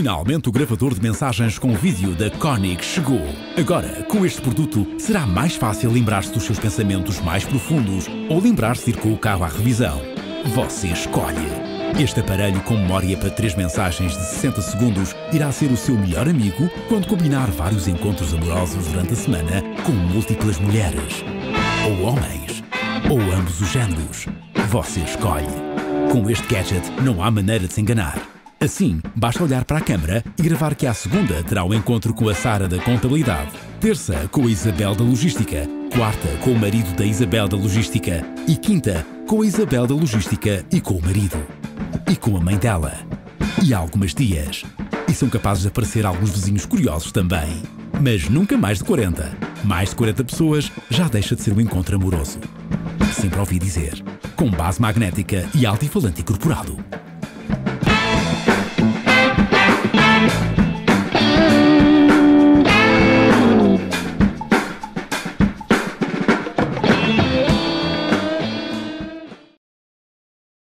Finalmente o gravador de mensagens com vídeo da Konnech chegou. Agora, com este produto, será mais fácil lembrar-se dos seus pensamentos mais profundos ou lembrar-se de ir com o carro à revisão. Você escolhe. Este aparelho com memória para 3 mensagens de 60 segundos irá ser o seu melhor amigo quando combinar vários encontros amorosos durante a semana com múltiplas mulheres. Ou homens. Ou ambos os géneros. Você escolhe. Com este gadget não há maneira de se enganar. Assim, basta olhar para a câmara e gravar que à segunda terá um encontro com a Sara da Contabilidade, terça com a Isabel da Logística, quarta com o marido da Isabel da Logística e quinta com a Isabel da Logística e com o marido. E com a mãe dela. E algumas tias. E são capazes de aparecer alguns vizinhos curiosos também. Mas nunca mais de 40. Mais de 40 pessoas já deixa de ser um encontro amoroso. Sempre ouvi dizer. Com base magnética e altifalante incorporado.